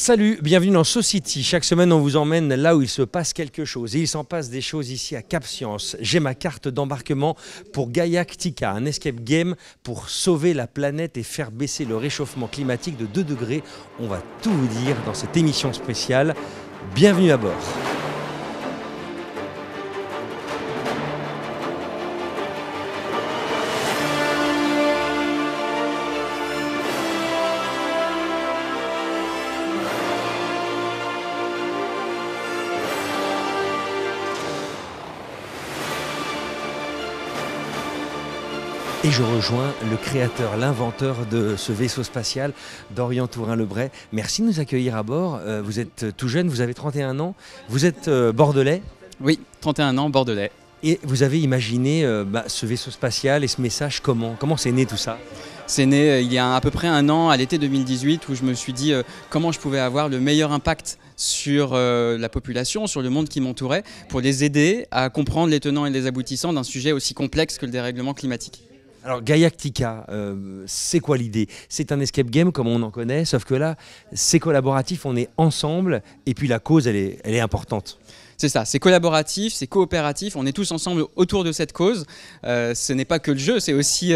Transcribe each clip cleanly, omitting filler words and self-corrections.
Salut, bienvenue dans Society. Chaque semaine, on vous emmène là où il se passe quelque chose. Et il s'en passe des choses ici à Cap Science. J'ai ma carte d'embarquement pour Gaiactica, un escape game pour sauver la planète et faire baisser le réchauffement climatique de 2 degrés. On va tout vous dire dans cette émission spéciale. Bienvenue à bord. Et je rejoins le créateur, l'inventeur de ce vaisseau spatial, Dorian Tourin-Lebray. Merci de nous accueillir à bord. Vous êtes tout jeune, vous avez 31 ans. Vous êtes bordelais. Oui, 31 ans, bordelais. Et vous avez imaginé ce vaisseau spatial et ce message comment c'est né tout ça? C'est né il y a à peu près un an, à l'été 2018, où je me suis dit comment je pouvais avoir le meilleur impact sur la population, sur le monde qui m'entourait, pour les aider à comprendre les tenants et les aboutissants d'un sujet aussi complexe que le dérèglement climatique. Alors Gaiactica, c'est quoi l'idée? C'est un escape game comme on en connaît, sauf que là, c'est collaboratif, on est ensemble, et puis la cause, elle est importante. C'est ça, c'est collaboratif, c'est coopératif, on est tous ensemble autour de cette cause. Ce n'est pas que le jeu, c'est aussi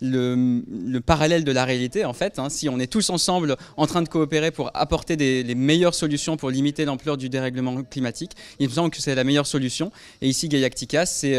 le parallèle de la réalité en fait. Si on est tous ensemble en train de coopérer pour apporter les meilleures solutions pour limiter l'ampleur du dérèglement climatique, il me semble que c'est la meilleure solution. Et ici, Gaiactica, c'est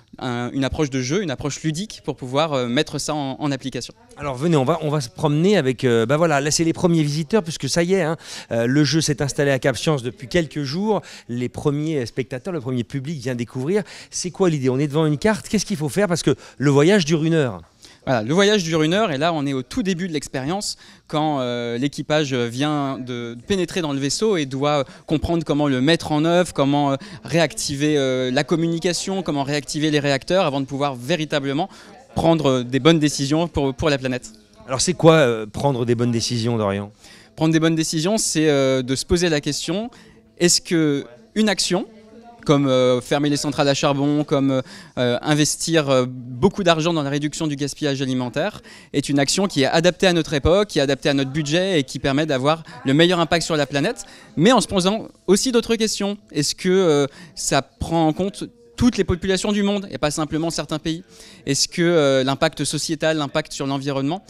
une approche de jeu, une approche ludique pour pouvoir mettre ça en application. Alors venez, on va se promener avec, voilà, là c'est les premiers visiteurs puisque ça y est, le jeu s'est installé à Cap Science depuis quelques jours, les premiers spectateurs, le premier public vient découvrir. C'est quoi l'idée? On est devant une carte, qu'est-ce qu'il faut faire parce que le voyage dure 1 heure? Voilà, le voyage dure 1 heure et là on est au tout début de l'expérience quand l'équipage vient de pénétrer dans le vaisseau et doit comprendre comment le mettre en œuvre, comment réactiver la communication, comment réactiver les réacteurs avant de pouvoir véritablement prendre des bonnes décisions pour la planète. Alors c'est quoi prendre des bonnes décisions, Dorian? Prendre des bonnes décisions, c'est de se poser la question, est-ce qu'une action comme fermer les centrales à charbon, comme investir beaucoup d'argent dans la réduction du gaspillage alimentaire, est une action qui est adaptée à notre époque, qui est adaptée à notre budget et qui permet d'avoir le meilleur impact sur la planète, mais en se posant aussi d'autres questions. Est-ce que ça prend en compte toutes les populations du monde et pas simplement certains pays? Est-ce que l'impact sociétal, l'impact sur l'environnement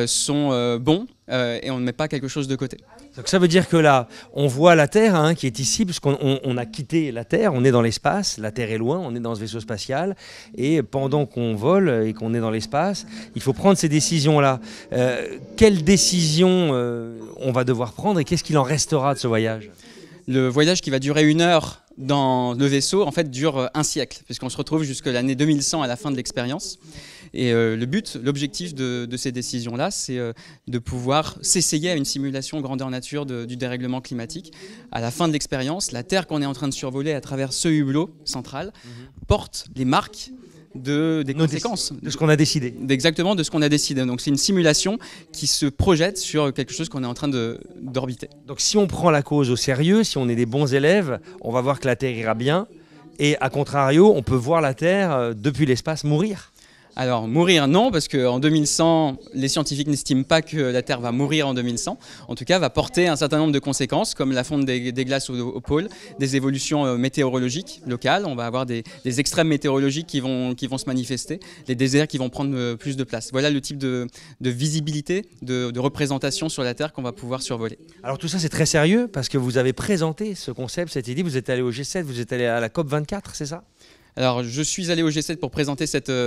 sont bons et on ne met pas quelque chose de côté? Donc ça veut dire que là, on voit la Terre qui est ici, puisqu'on a quitté la Terre, on est dans l'espace, la Terre est loin, on est dans ce vaisseau spatial, et pendant qu'on vole et qu'on est dans l'espace, il faut prendre ces décisions-là. Quelles décisions on va devoir prendre et qu'est-ce qu'il en restera de ce voyage? Le voyage qui va durer 1 heure dans le vaisseau, en fait, dure 1 siècle, puisqu'on se retrouve jusqu'à l'année 2100 à la fin de l'expérience. Et l'objectif de ces décisions-là, c'est de pouvoir s'essayer à une simulation grandeur nature du dérèglement climatique. À la fin de l'expérience, la Terre qu'on est en train de survoler à travers ce hublot central porte les marques des conséquences. De ce qu'on a décidé. Exactement, de ce qu'on a décidé. Donc c'est une simulation qui se projette sur quelque chose qu'on est en train d'orbiter. Donc si on prend la cause au sérieux, si on est des bons élèves, on va voir que la Terre ira bien. Et à contrario, on peut voir la Terre depuis l'espace mourir. Alors mourir non, parce qu'en 2100, les scientifiques n'estiment pas que la Terre va mourir en 2100. En tout cas, va porter un certain nombre de conséquences, comme la fonte des glaces au pôle, des évolutions météorologiques locales. On va avoir des extrêmes météorologiques qui vont se manifester, les déserts qui vont prendre plus de place. Voilà le type de visibilité, de représentation sur la Terre qu'on va pouvoir survoler. Alors tout ça, c'est très sérieux, parce que vous avez présenté ce concept, cette idée. Vous êtes allé au G7, vous êtes allé à la COP24, c'est ça? Alors, je suis allé au G7 pour présenter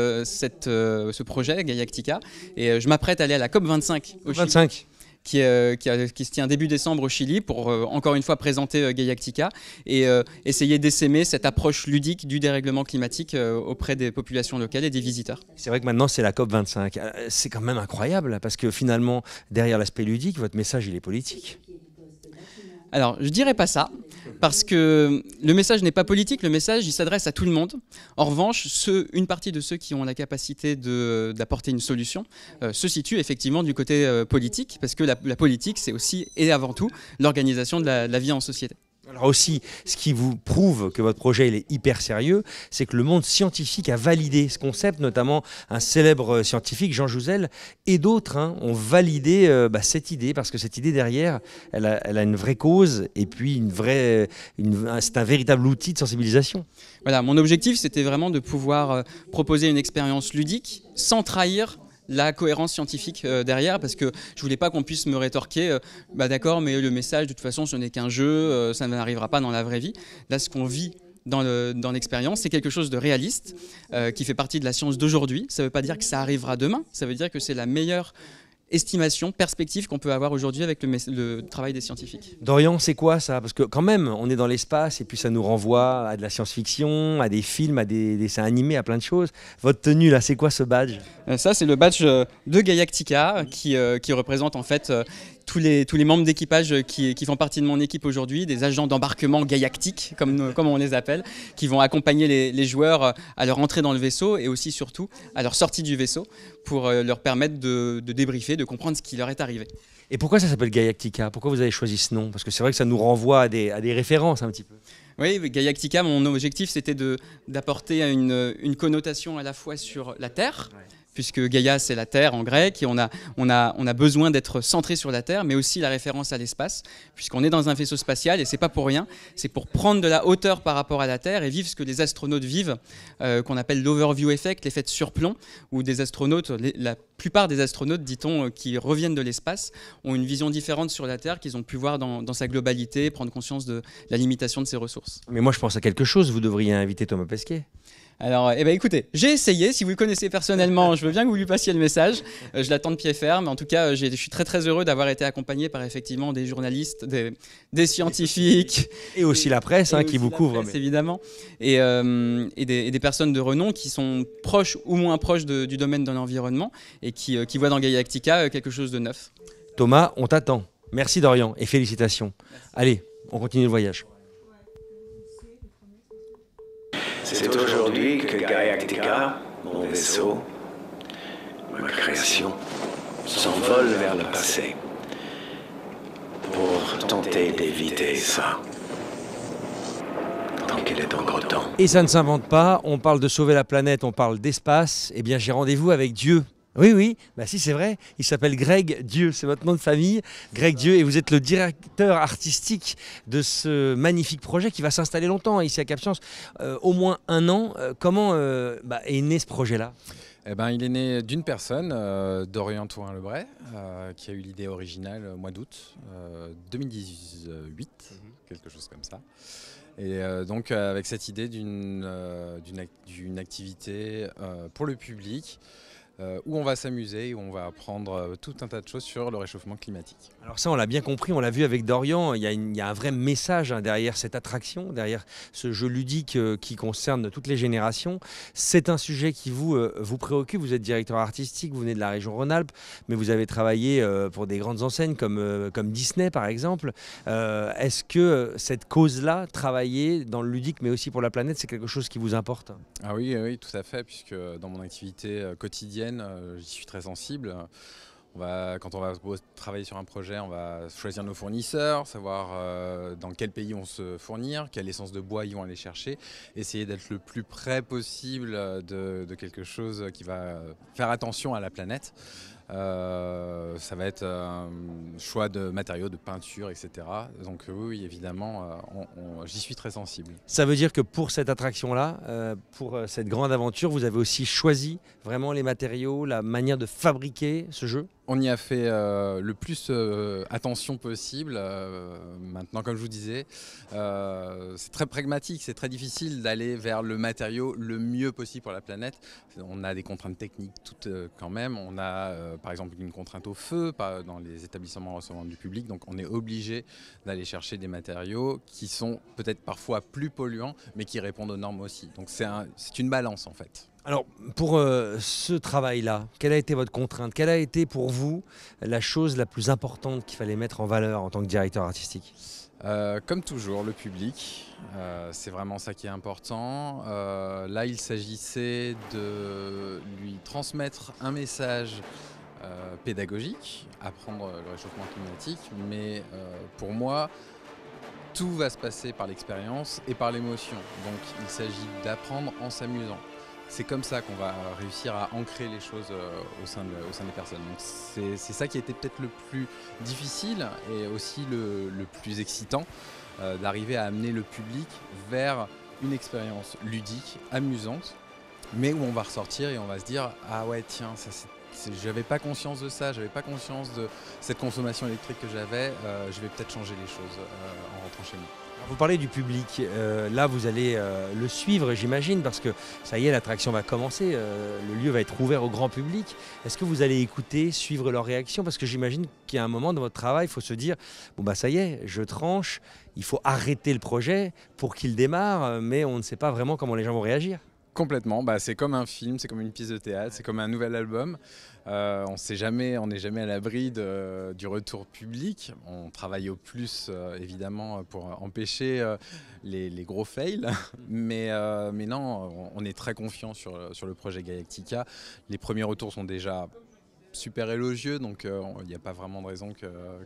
ce projet, Gaiactica, et je m'apprête à aller à la COP25 au Chili, qui se tient début décembre au Chili, pour encore une fois présenter Gaiactica et essayer d'essaimer cette approche ludique du dérèglement climatique auprès des populations locales et des visiteurs. C'est vrai que maintenant, c'est la COP25. C'est quand même incroyable, parce que finalement, derrière l'aspect ludique, votre message, il est politique. Alors, je ne dirais pas ça, parce que le message n'est pas politique, le message, il s'adresse à tout le monde. En revanche, une partie de ceux qui ont la capacité d'apporter une solution se situe effectivement du côté politique, parce que la politique, c'est aussi et avant tout l'organisation de la vie en société. Alors aussi, ce qui vous prouve que votre projet il est hyper sérieux, c'est que le monde scientifique a validé ce concept, notamment un célèbre scientifique, Jean Jouzel, et d'autres ont validé cette idée, parce que cette idée derrière, elle a une vraie cause, et puis c'est un véritable outil de sensibilisation. Voilà, mon objectif, c'était vraiment de pouvoir proposer une expérience ludique sans trahir la cohérence scientifique derrière, parce que je voulais pas qu'on puisse me rétorquer d'accord, mais le message de toute façon ce n'est qu'un jeu, ça n'arrivera pas dans la vraie vie. Là, ce qu'on vit dans l'expérience, c'est quelque chose de réaliste qui fait partie de la science d'aujourd'hui. Ça ne veut pas dire que ça arrivera demain, ça veut dire que c'est la meilleure estimation, perspective qu'on peut avoir aujourd'hui avec le travail des scientifiques. Dorian, c'est quoi ça? Parce que quand même, on est dans l'espace et puis ça nous renvoie à de la science-fiction, à des films, à des dessins animés, à plein de choses. Votre tenue là, c'est quoi ce badge? Ça, c'est le badge de Gaiactica qui représente en fait tous les membres d'équipage qui font partie de mon équipe aujourd'hui, des agents d'embarquement gaïactiques, comme on les appelle, qui vont accompagner les joueurs à leur entrée dans le vaisseau et aussi surtout à leur sortie du vaisseau pour leur permettre de débriefer, de comprendre ce qui leur est arrivé. Et pourquoi ça s'appelle Gaiactica? Pourquoi vous avez choisi ce nom? Parce que c'est vrai que ça nous renvoie à des références un petit peu. Oui, Gaiactica, mon objectif c'était d'apporter une connotation à la fois sur la Terre, puisque Gaïa c'est la Terre en grec, et on a besoin d'être centré sur la Terre, mais aussi la référence à l'espace, puisqu'on est dans un vaisseau spatial, et c'est pas pour rien, c'est pour prendre de la hauteur par rapport à la Terre et vivre ce que les astronautes vivent, qu'on appelle l'overview effect, l'effet de surplomb, où des astronautes, la plupart des astronautes, dit-on, qui reviennent de l'espace, ont une vision différente sur la Terre qu'ils ont pu voir dans sa globalité, prendre conscience de la limitation de ses ressources. Mais moi je pense à quelque chose, vous devriez inviter Thomas Pesquet. Alors, écoutez, j'ai essayé. Si vous le connaissez personnellement, je veux bien que vous lui passiez le message. Je l'attends de pied ferme. En tout cas, je suis très très heureux d'avoir été accompagné par effectivement des journalistes, des scientifiques. Et aussi la presse qui vous couvre. Presse, évidemment. Et des personnes de renom qui sont proches ou moins proches du domaine de l'environnement et qui voient dans Gaiactica quelque chose de neuf. Thomas, on t'attend. Merci Dorian et félicitations. Merci. Allez, on continue le voyage. C'est aujourd'hui que Gaiactica, mon vaisseau, ma création, s'envole vers le passé pour tenter d'éviter ça. Tant qu'il est encore temps. Et ça ne s'invente pas, on parle de sauver la planète, on parle d'espace. Eh bien j'ai rendez-vous avec Dieu. Oui, si c'est vrai, il s'appelle Greg Dieu, c'est votre nom de famille, Greg Dieu, et vous êtes le directeur artistique de ce magnifique projet qui va s'installer longtemps ici à Cap Science, au moins 1 an. Comment est né ce projet-là? Il est né d'une personne, Dorian Tourin-Lebray, qui a eu l'idée originale au mois d'août 2018, quelque chose comme ça. Et donc avec cette idée d'une activité pour le public, où on va s'amuser, où on va apprendre tout un tas de choses sur le réchauffement climatique. Alors ça, on l'a bien compris, on l'a vu avec Dorian, il y a un vrai message derrière cette attraction, derrière ce jeu ludique qui concerne toutes les générations. C'est un sujet qui vous préoccupe, vous êtes directeur artistique, vous venez de la région Rhône-Alpes, mais vous avez travaillé pour des grandes enseignes comme Disney par exemple. Est-ce que cette cause-là, travailler dans le ludique mais aussi pour la planète, c'est quelque chose qui vous importe? Ah oui, tout à fait, puisque dans mon activité quotidienne, j'y suis très sensible. Quand on va travailler sur un projet, on va choisir nos fournisseurs, savoir dans quel pays on se fournir, quelle essence de bois ils vont aller chercher, essayer d'être le plus près possible de quelque chose qui va faire attention à la planète. Ça va être un choix de matériaux, de peinture, etc. Donc oui, évidemment, j'y suis très sensible. Ça veut dire que pour cette attraction-là, pour cette grande aventure, vous avez aussi choisi vraiment les matériaux, la manière de fabriquer ce jeu? On y a fait le plus attention possible. Maintenant, comme je vous disais, c'est très pragmatique, c'est très difficile d'aller vers le matériau le mieux possible pour la planète. On a des contraintes techniques toutes quand même. On a par exemple une contrainte au feu dans les établissements recevant du public. Donc on est obligé d'aller chercher des matériaux qui sont peut-être parfois plus polluants, mais qui répondent aux normes aussi. Donc c'est une balance en fait. Alors, pour ce travail-là, quelle a été votre contrainte? Quelle a été pour vous la chose la plus importante qu'il fallait mettre en valeur en tant que directeur artistique? Comme toujours, le public, c'est vraiment ça qui est important. Là, il s'agissait de lui transmettre un message pédagogique, apprendre le réchauffement climatique, mais pour moi, tout va se passer par l'expérience et par l'émotion. Donc il s'agit d'apprendre en s'amusant. C'est comme ça qu'on va réussir à ancrer les choses au sein des personnes. Donc c'est ça qui a été peut-être le plus difficile et aussi le plus excitant, d'arriver à amener le public vers une expérience ludique, amusante, mais où on va ressortir et on va se dire « Ah ouais, tiens, j'avais pas conscience de ça, j'avais pas conscience de cette consommation électrique que j'avais, je vais peut-être changer les choses en rentrant chez nous. » Vous parlez du public, là vous allez le suivre j'imagine parce que ça y est l'attraction va commencer, le lieu va être ouvert au grand public. Est-ce que vous allez écouter, suivre leurs réactions? Parce que j'imagine qu'il y a un moment dans votre travail, il faut se dire bon bah ça y est, je tranche, il faut arrêter le projet pour qu'il démarre, mais on ne sait pas vraiment comment les gens vont réagir. Complètement, c'est comme un film, c'est comme une pièce de théâtre, c'est comme un nouvel album. On n'est jamais à l'abri du retour public. On travaille au plus évidemment pour empêcher les gros fails, mais non, on est très confiant sur le projet Galactica. Les premiers retours sont déjà super élogieux, donc il n'y a pas vraiment de raison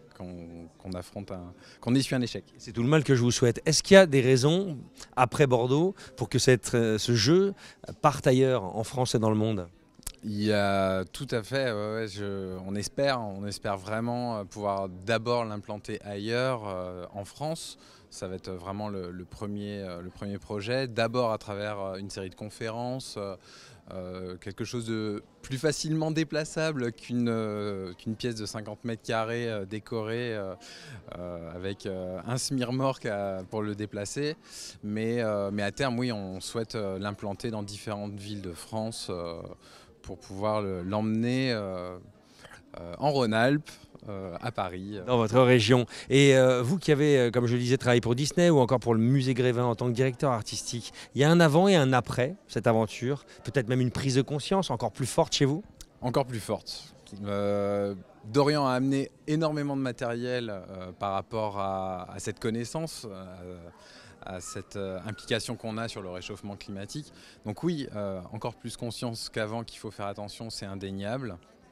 qu'on essuie un échec. C'est tout le mal que je vous souhaite. Est-ce qu'il y a des raisons, après Bordeaux, pour que ce jeu parte ailleurs, en France et dans le monde? Il y a tout à fait, on espère vraiment pouvoir d'abord l'implanter ailleurs, en France. Ça va être vraiment le premier projet, d'abord à travers une série de conférences, quelque chose de plus facilement déplaçable qu'une pièce de 50 mètres carrés décorée avec un semi-remorque pour le déplacer. Mais à terme, oui, on souhaite l'implanter dans différentes villes de France pour pouvoir l'emmener en Rhône-Alpes, à Paris. Dans votre région. Et vous qui avez, comme je le disais, travaillé pour Disney ou encore pour le musée Grévin en tant que directeur artistique, il y a un avant et un après cette aventure, peut-être même une prise de conscience encore plus forte chez vous? Encore plus forte. Dorian a amené énormément de matériel par rapport à cette connaissance, à cette implication qu'on a sur le réchauffement climatique. Donc oui, encore plus conscience qu'avant qu'il faut faire attention, c'est indéniable.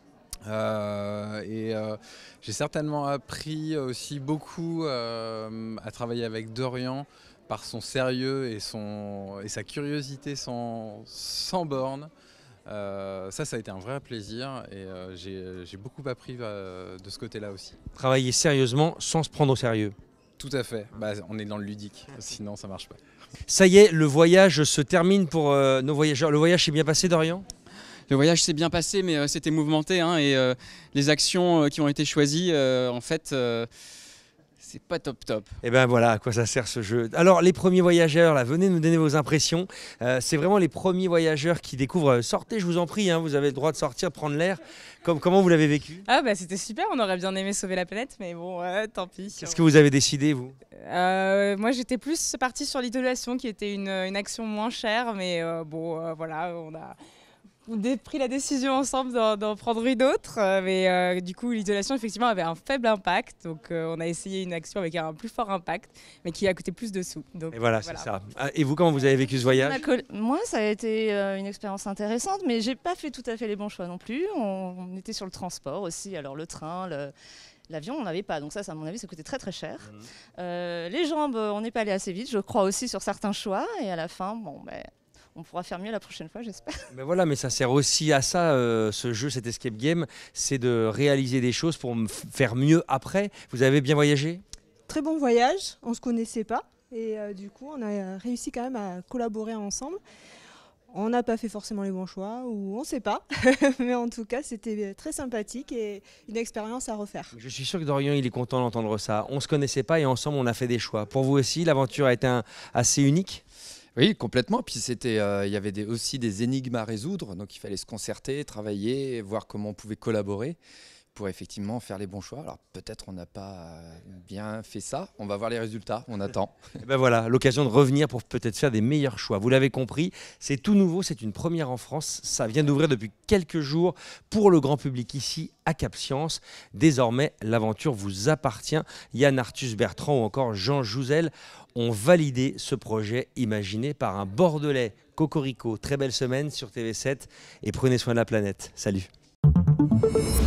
J'ai certainement appris aussi beaucoup à travailler avec Dorian par son sérieux et sa curiosité sans borne. Ça a été un vrai plaisir et j'ai beaucoup appris de ce côté-là aussi. Travailler sérieusement sans se prendre au sérieux. Tout à fait, on est dans le ludique, sinon ça marche pas. Ça y est, le voyage se termine pour nos voyageurs. Le voyage s'est bien passé, Dorian? Le voyage s'est bien passé, mais c'était mouvementé, hein, et les actions qui ont été choisies, en fait, c'est pas top. Et ben voilà à quoi ça sert ce jeu. Alors les premiers voyageurs, là, venez nous donner vos impressions. C'est vraiment les premiers voyageurs qui découvrent. Sortez, je vous en prie, hein, vous avez le droit de sortir, de prendre l'air. Comment vous l'avez vécu? C'était super, on aurait bien aimé sauver la planète, mais bon, tant pis. Qu'est-ce que vous avez décidé, vous? Moi j'étais plus partie sur l'isolation qui était une action moins chère, mais voilà, on a pris la décision ensemble d'en prendre une autre, mais du coup l'isolation effectivement avait un faible impact, donc on a essayé une action avec un plus fort impact, mais qui a coûté plus de sous. Donc, et voilà, c'est ça. Et vous, comment vous avez vécu ce voyage? Moi, ça a été une expérience intéressante, mais j'ai pas fait tout à fait les bons choix non plus. On était sur le transport aussi, alors le train, l'avion, on n'avait pas, donc ça, à mon avis, ça coûtait très très cher. Les jambes, on n'est pas allé assez vite, je crois aussi sur certains choix, et à la fin, on pourra faire mieux la prochaine fois, j'espère. Mais voilà, mais ça sert aussi à ça, ce jeu, cet escape game, c'est de réaliser des choses pour faire mieux après. Vous avez bien voyagé? Très bon voyage, on ne se connaissait pas et du coup on a réussi quand même à collaborer ensemble. On n'a pas fait forcément les bons choix ou on ne sait pas, mais en tout cas c'était très sympathique et une expérience à refaire. Je suis sûr que Dorian il est content d'entendre ça. On ne se connaissait pas et ensemble on a fait des choix. Pour vous aussi, l'aventure a été assez unique? Oui, complètement. Puis il y avait aussi des énigmes à résoudre, donc il fallait se concerter, travailler, voir comment on pouvait collaborer pour effectivement faire les bons choix. Alors peut-être on n'a pas bien fait ça, on va voir les résultats, on attend. Et ben voilà, l'occasion de revenir pour peut-être faire des meilleurs choix. Vous l'avez compris, c'est tout nouveau, c'est une première en France. Ça vient d'ouvrir depuis quelques jours pour le grand public ici à Cap Science. Désormais, l'aventure vous appartient. Yann Arthus Bertrand ou encore Jean Jouzel ont validé ce projet imaginé par un Bordelais. Cocorico, très belle semaine sur TV7 et prenez soin de la planète. Salut.